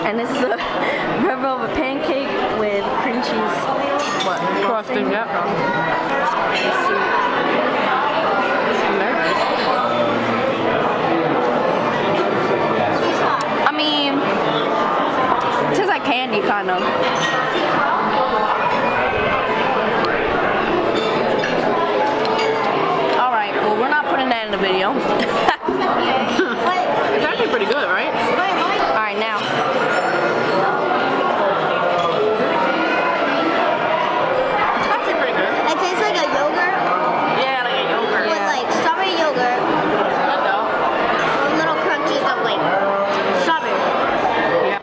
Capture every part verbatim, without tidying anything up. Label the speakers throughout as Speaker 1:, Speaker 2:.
Speaker 1: And this is a red velvet pancake with cream cheese. What?
Speaker 2: Frosting, yeah.
Speaker 1: I mean, it tastes like candy, kind of. Alright, well, we're not putting that in the video.
Speaker 2: It's actually pretty good, right?
Speaker 1: Alright, now.
Speaker 2: It's actually pretty good.
Speaker 3: It tastes like a yogurt.
Speaker 2: Yeah, like a yogurt.
Speaker 3: With
Speaker 2: Yeah.
Speaker 3: like strawberry yogurt.
Speaker 2: Good though.
Speaker 3: With little crunches of like strawberry.
Speaker 2: Yeah.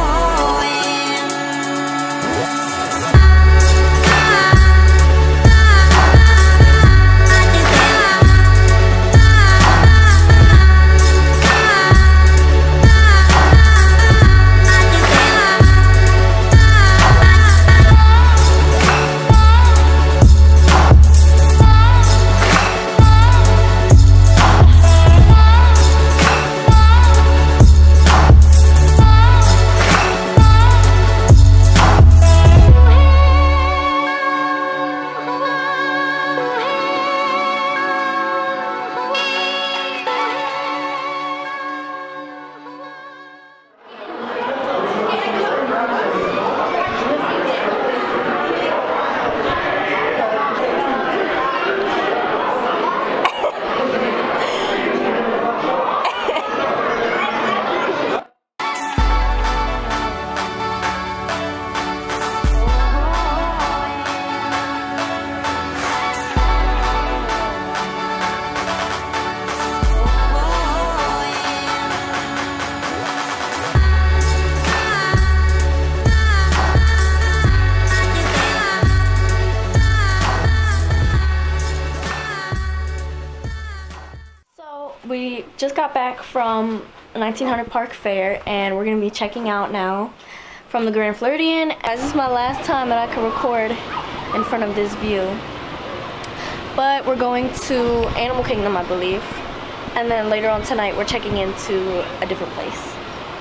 Speaker 1: We just got back from nineteen hundred Park Fair, and we're gonna be checking out now from the Grand Floridian. As this is my last time that I can record in front of this view, but we're going to Animal Kingdom, I believe, and then later on tonight we're checking into a different place.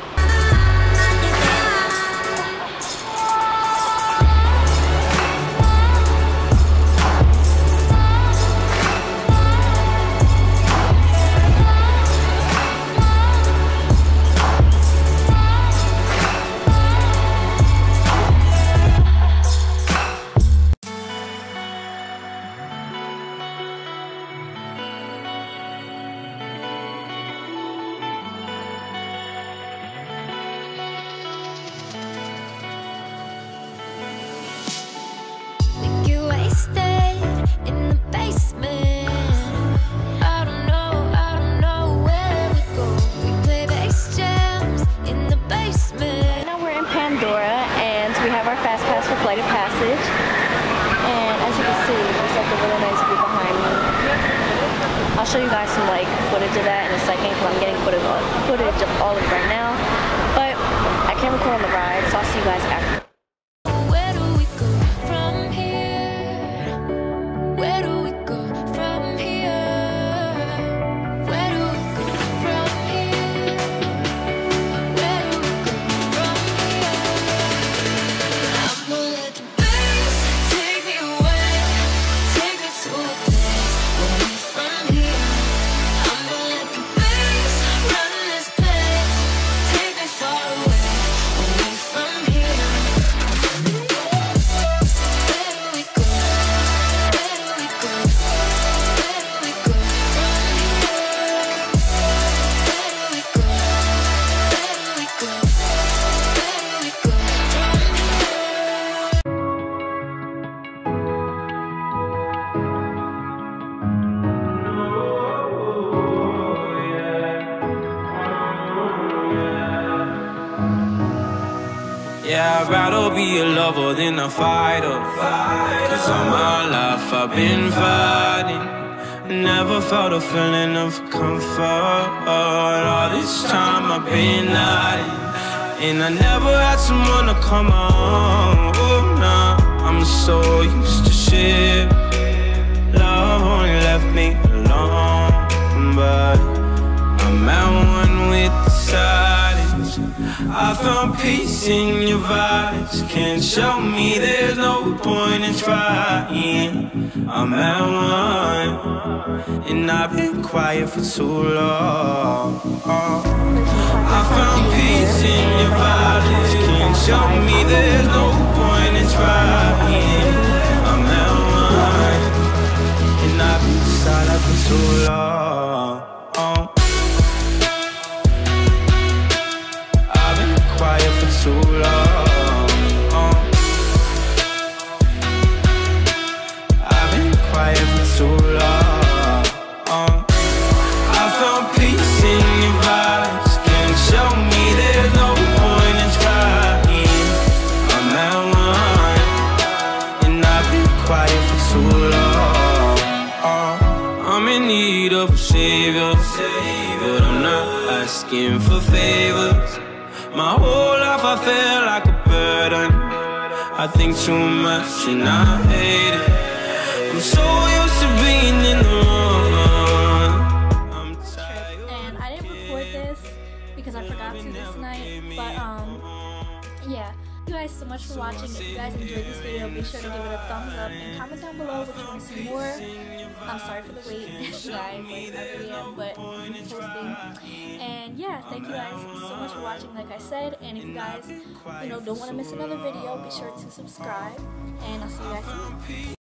Speaker 1: I'll show you guys some like footage of that in a second because I'm getting footage of, footage of all of it right now. But I can't record on the ride, so I'll see you guys after.
Speaker 4: Where do we go from here? Where do we go from here? Where do we go from here? Where do we go from here? I'm gonna let the bass take me away, take me to a place away from here. I'm gonna let the bass run this place, take me far away, away from here. Where do we go? Where do we go? Where do we go from here? Where do we go? Where do we go? Where do we go from here?
Speaker 5: Yeah, I'd rather be a lover than a fighter. Cause all my life I've been fighting, never felt a feeling of comfort. All this time I've been hiding, and I never had someone to come on. Oh, nah, I'm so used to shit. Love only left me alone, but I'm at one with the silence. I found peace in your vibes. Can't show me there's no point in trying. I'm at one, and I've been quiet for too long. I found peace in your vibes. Can't show me there's no point in trying. I'm at one, and I've been silent for too long. I've been quiet for too long. I've been quiet for too long. I found peace in your vibes. Can't show me there's no point in trying. I'm at one, and I've been quiet for too long. I'm in need of a savior, but I'm not asking for favors. My whole life I feel like a burden. I think too much and I hate it. I'm so used to being in the wrong. I'm tired.
Speaker 1: And I didn't record this because I forgot to this night, but um yeah, thank you guys so much for watching. If you guys enjoyed this video, be sure to give it a thumbs up and comment down below what you want to see more. I'm sorry for the wait, guys, like I really am, but I'm posting. And yeah, thank you guys so much for watching, like I said. And if you guys, you know, don't want to miss another video, be sure to subscribe, and I'll see you guys soon.